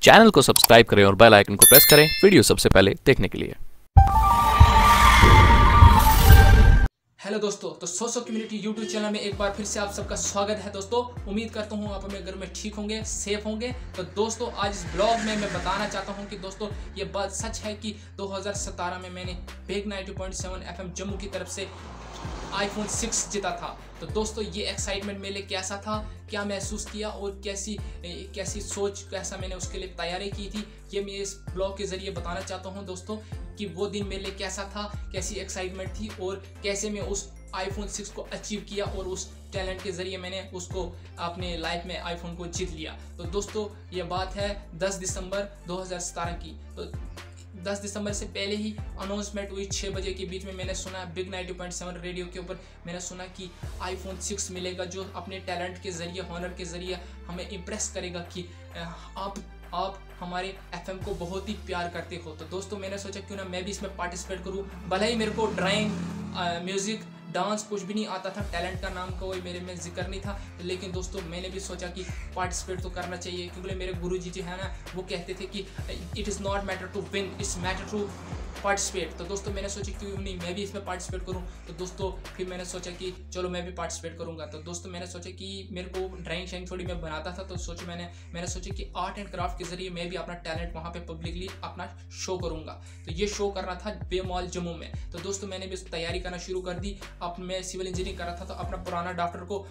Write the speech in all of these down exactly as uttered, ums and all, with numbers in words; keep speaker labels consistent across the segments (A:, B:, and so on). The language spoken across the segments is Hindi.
A: चैनल को सब्सक्राइब करें और बेल आइकन को प्रेस करें वीडियो सबसे पहले देखने के लिए।
B: हेलो दोस्तों, तो सौ सौ कम्युनिटी यूट्यूब चैनल में एक बार फिर से आप सबका स्वागत है। दोस्तों उम्मीद करता हूँ आप अपने घर में ठीक होंगे, सेफ होंगे। तो दोस्तों आज इस ब्लॉग में मैं बताना चाहता हूँ कि दोस्तों ये बात सच है कि दो हज़ार सत्रह में मैंने big ninety point seven FM Jammu की तरफ से आईफोन सिक्स जीता था। तो दोस्तों ये एक्साइटमेंट मेरे लिए कैसा था, क्या महसूस किया और कैसी कैसी सोच, कैसा मैंने उसके लिए तैयारी की थी, ये मैं इस ब्लॉग के ज़रिए बताना चाहता हूँ दोस्तों कि वो दिन मेरे लिए कैसा था, कैसी एक्साइटमेंट थी और कैसे मैं उस आईफोन सिक्स को अचीव किया और उस टैलेंट के ज़रिए मैंने उसको अपने लाइफ में आईफोन को जीत लिया। तो दोस्तों ये बात है दस दिसंबर दो हज़ार सत्रह की। तो दस दिसंबर से पहले ही अनाउंसमेंट हुई, छः बजे के बीच में मैंने सुना big ninety point seven radio के ऊपर मैंने सुना कि आईफोन सिक्स मिलेगा जो अपने टैलेंट के ज़रिए, हॉनर के ज़रिए हमें इम्प्रेस करेगा कि आप आप हमारे एफएम को बहुत ही प्यार करते हो। तो दोस्तों मैंने सोचा क्यों ना मैं भी इसमें पार्टिसिपेट करूं। भले ही मेरे को ड्राइंग, म्यूज़िक, डांस कुछ भी नहीं आता था, टैलेंट का नाम कोई मेरे में जिक्र नहीं था, लेकिन दोस्तों मैंने भी सोचा कि पार्टिसिपेट तो करना चाहिए क्योंकि मेरे गुरुजी जो है ना वो कहते थे कि it is not matter to win, it's matter to participate. तो दोस्तों मैंने सोचा क्यों नहीं मैं भी इसमें पार्टिसिपेट करूं। तो दोस्तों फिर मैंने सोचा कि चलो मैं भी पार्टिसिपेट करूंगा। तो दोस्तों मैंने सोचा कि मेरे को ड्राइंग शाइंग थोड़ी मैं बनाता था, तो सोचा मैंने मैंने सोचा कि आर्ट एंड क्राफ्ट के जरिए मैं भी अपना टैलेंट वहाँ पे पब्लिकली अपना शो करूंगा। तो ये शो करना था बे मॉल जम्मू में। तो दोस्तों मैंने भी तैयारी करना शुरू कर दी। अब मैं सिविल इंजीनियरिंग कर रहा था, तो अपना पुराना ड्राफ्टर को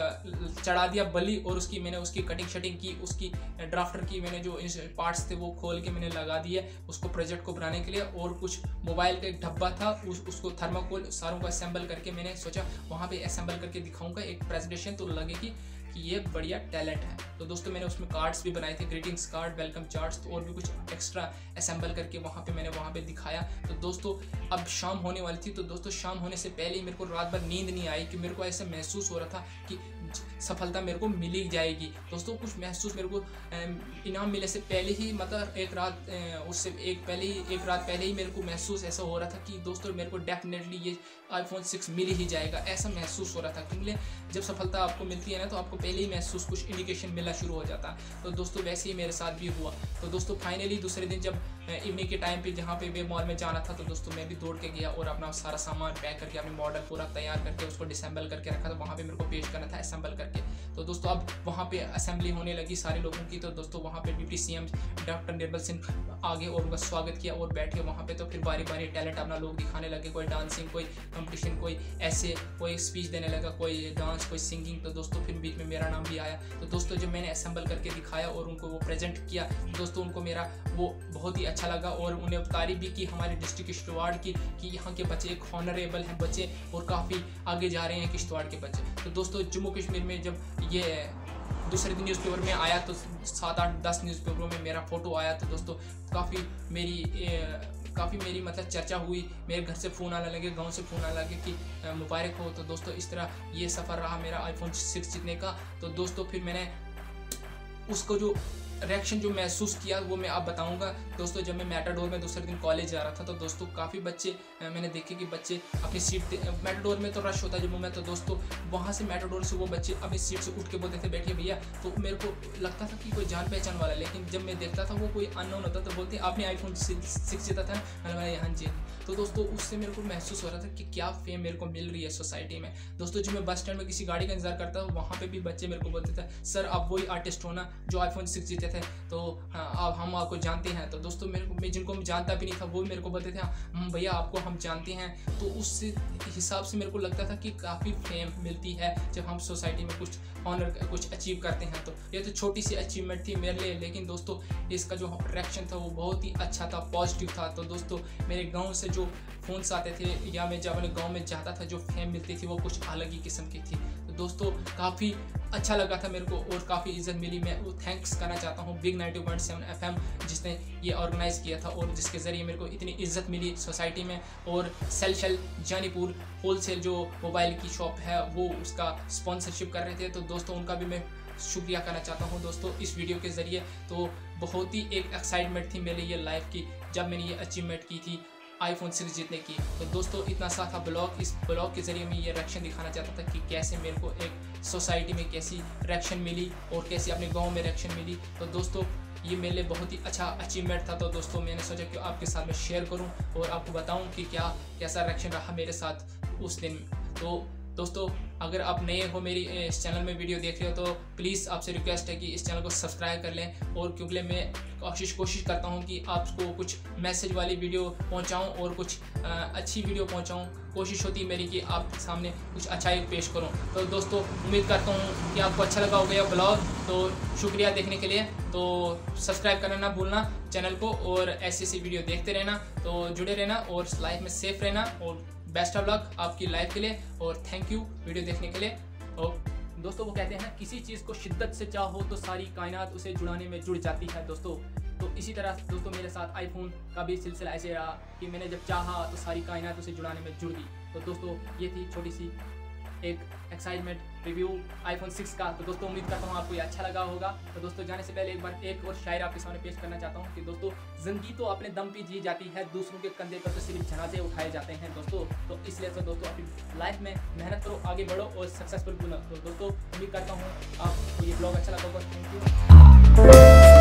B: चढ़ा दिया बली और उसकी मैंने उसकी कटिंग शटिंग की, उसकी ड्राफ्टर की मैंने जो पार्ट्स थे वो खोल के मैंने लगा दिए उसको प्रोजेक्ट को बनाने के लिए। और कुछ मोबाइल का एक डब्बा था उस उसको थर्माकोल सारों को असेंबल करके मैंने सोचा वहाँ पे असेंबल करके दिखाऊंगा एक प्रेजेंटेशन, तो लगेगी कि ये बढ़िया टैलेंट है। तो दोस्तों मैंने उसमें कार्ड्स भी बनाए थे, ग्रीटिंग्स कार्ड, वेलकम चार्ट्स, तो और भी कुछ एक्स्ट्रा असेंबल करके वहाँ पे मैंने वहाँ पे दिखाया। तो दोस्तों अब शाम होने वाली थी, तो दोस्तों शाम होने से पहले ही मेरे को रात भर नींद नहीं आई कि मेरे को ऐसा महसूस हो रहा था कि सफलता मेरे को मिल ही जाएगी। दोस्तों कुछ महसूस मेरे को इनाम मिलने से पहले ही, मतलब एक रात उससे एक पहले ही एक रात पहले ही मेरे को महसूस ऐसा हो रहा था कि दोस्तों मेरे को डेफिनेटली ये आईफोन सिक्स मिल ही जाएगा, ऐसा महसूस हो रहा था। क्योंकि जब सफलता आपको मिलती है ना तो आपको पहले ही महसूस कुछ इंडिकेशन मिलना शुरू हो जाता है। तो दोस्तों वैसे ही मेरे साथ भी हुआ। तो दोस्तों फाइनली दूसरे दिन जब इवनिंग के टाइम पे जहाँ पे वे मॉल में जाना था, तो दोस्तों मैं भी दौड़ के गया और अपना सारा सामान पैक करके अपने मॉडल पूरा तैयार करके उसको डिसेंबल करके रखा था, वहाँ पे मेरे को पेश करना था असेंबल करके। तो दोस्तों अब वहाँ पे असेंबली होने लगी सारे लोगों की। तो दोस्तों वहाँ पे deputy CM doctor Nirmal Singh आगे और उनका स्वागत किया और बैठे वहाँ पे। तो फिर बारी बारी टैलेंट अपना लोग दिखाने लगे, कोई डांसिंग, कोई कंपटीशन, कोई ऐसे, कोई स्पीच देने लगा, कोई डांस, कोई सिंगिंग। तो दोस्तों फिर बीच में मेरा नाम भी आया। तो दोस्तों जब मैंने असेंबल करके दिखाया और उनको वो प्रेजेंट किया, दोस्तों उनको मेरा वो बहुत ही अच्छा लगा और उन्हें तारीफ भी की हमारे डिस्ट्रिक्ट किश्तवाड़ की कि यहाँ के बच्चे एक हॉनरेबल हैं बच्चे और काफ़ी आगे जा रहे हैं किश्तवाड़ के बच्चे। तो दोस्तों जम्मू कश्मीर में जब ये दूसरे दिन न्यूज़पेपर में आया तो सात आठ दस न्यूज़पेपरों में मेरा फ़ोटो आया। तो दोस्तों काफ़ी मेरी काफ़ी मेरी मतलब चर्चा हुई, मेरे घर से फ़ोन आने लगे, गांव से फ़ोन आने लगे कि मुबारक हो। तो दोस्तों इस तरह ये सफ़र रहा मेरा आईफोन सिक्स जीतने का। तो दोस्तों फिर मैंने उसको जो रिएक्शन जो महसूस किया वो मैं आप बताऊंगा। दोस्तों जब मैं मैटाडोर में दूसरे दिन कॉलेज जा रहा था, तो दोस्तों काफ़ी बच्चे मैंने देखे कि बच्चे अपनी सीट, मैटाडोर में तो रश होता है जम्मू में, तो दोस्तों वहाँ से मैटाडोर से वो बच्चे अपनी सीट से उठ के बोलते थे बैठिए भैया। तो मेरे को लगता था कि कोई जान पहचान वाला, लेकिन जब मैं देखता था वो कोई अननोन होता तो बोलते आपने आईफोन सिक्स जीता था ना, मैंने यहाँ जी। तो दोस्तों उससे मेरे को महसूस हो रहा था कि क्या फेम मेरे को मिल रही है सोसाइटी में। दोस्तों जब मैं बस स्टैंड में किसी गाड़ी का इंतजार करता हूँ, वहाँ पे भी बच्चे मेरे को बोलते थे सर आप वही आर्टिस्ट हो ना जो आईफोन सिक्स जीते थे, तो आप हम आपको जानते हैं। तो दोस्तों मेरे को मैं जिनको मैं जानता भी नहीं था वो मेरे को बोलते थे हम भैया आपको हम जानते हैं। तो उस हिसाब से मेरे को लगता था कि काफ़ी फेम मिलती है जब हम सोसाइटी में कुछ ऑनर कुछ अचीव करते हैं। तो ये तो छोटी सी अचीवमेंट थी मेरे लिए, लेकिन दोस्तों इसका जो रिएक्शन था वो बहुत ही अच्छा था, पॉजिटिव था। तो दोस्तों मेरे गाँव से जो फ़ोन्स आते थे या मैं जब अपने गाँव में जाता था, जो फेम मिलती थी वो कुछ अलग ही किस्म की थी। तो दोस्तों काफ़ी अच्छा लगा था मेरे को और काफ़ी इज्जत मिली। मैं वो थैंक्स करना चाहता हूँ big ninety point seven FM जिसने ये ऑर्गेनाइज़ किया था और जिसके ज़रिए मेरे को इतनी इज्जत मिली सोसाइटी में। और सेलशल जानीपुर होलसेल जो मोबाइल की शॉप है वो उसका स्पॉन्सरशिप कर रहे थे, तो दोस्तों उनका भी मैं शुक्रिया करना चाहता हूँ दोस्तों इस वीडियो के ज़रिए। तो बहुत ही एक एक्साइटमेंट थी मेरे लिए लाइफ की जब मैंने ये अचीवमेंट की थी आईफोन सिक्स जीतने की। तो दोस्तों इतना सा था ब्लॉग। इस ब्लॉग के ज़रिए मैं ये रिएक्शन दिखाना चाहता था कि कैसे मेरे को एक सोसाइटी में कैसी रिएक्शन मिली और कैसी अपने गांव में रिएक्शन मिली। तो दोस्तों ये मेरे लिए बहुत ही अच्छा अचीवमेंट था। तो दोस्तों मैंने सोचा कि आपके साथ में शेयर करूं और आपको बताऊं कि क्या कैसा रिएक्शन रहा मेरे साथ उस दिन। तो दोस्तों अगर आप नए हो मेरी इस चैनल में वीडियो देख रहे हो तो प्लीज़ आपसे रिक्वेस्ट है कि इस चैनल को सब्सक्राइब कर लें। और क्योंकि मैं कोशिश कोशिश करता हूं कि आपको कुछ मैसेज वाली वीडियो पहुंचाऊं और कुछ आ, अच्छी वीडियो पहुंचाऊं। कोशिश होती है मेरी कि आप सामने कुछ अच्छा ही पेश करूं। तो दोस्तों उम्मीद करता हूं कि आपको अच्छा लगा होगा यह ब्लॉग। तो शुक्रिया देखने के लिए। तो सब्सक्राइब करना ना भूलना चैनल को और ऐसी ऐसी वीडियो देखते रहना। तो जुड़े रहना और लाइफ में सेफ रहना और बेस्ट ऑफ लक आपकी लाइफ के लिए। और थैंक यू वीडियो देखने के लिए। और दोस्तों वो कहते हैं किसी चीज़ को शिद्दत से चाहो तो सारी कायनात उसे जुड़ाने में जुड़ जाती है दोस्तों। तो इसी तरह दोस्तों मेरे साथ आईफोन का भी सिलसिला ऐसे रहा कि मैंने जब चाहा तो सारी कायनात उसे जुड़ाने में जुड़ गई। तो दोस्तों ये थी छोटी सी एक एक्साइटमेंट रिव्यू आईफोन सिक्स का। तो दोस्तों उम्मीद करता हूँ आपको ये अच्छा लगा होगा। तो दोस्तों जाने से पहले एक बार एक और शायरी आपके सामने पेश करना चाहता हूँ कि दोस्तों जिंदगी तो अपने दम पे जी जाती है, दूसरों के कंधे पर तो सिर्फ जनाजे उठाए जाते हैं दोस्तों। तो इसलिए तो दोस्तों अपनी लाइफ में मेहनत करो, आगे बढ़ो और सक्सेसफुल बनो। तो दोस्तों उम्मीद करता हूँ आपको ये ब्लॉग अच्छा लगा होगा। Thank you.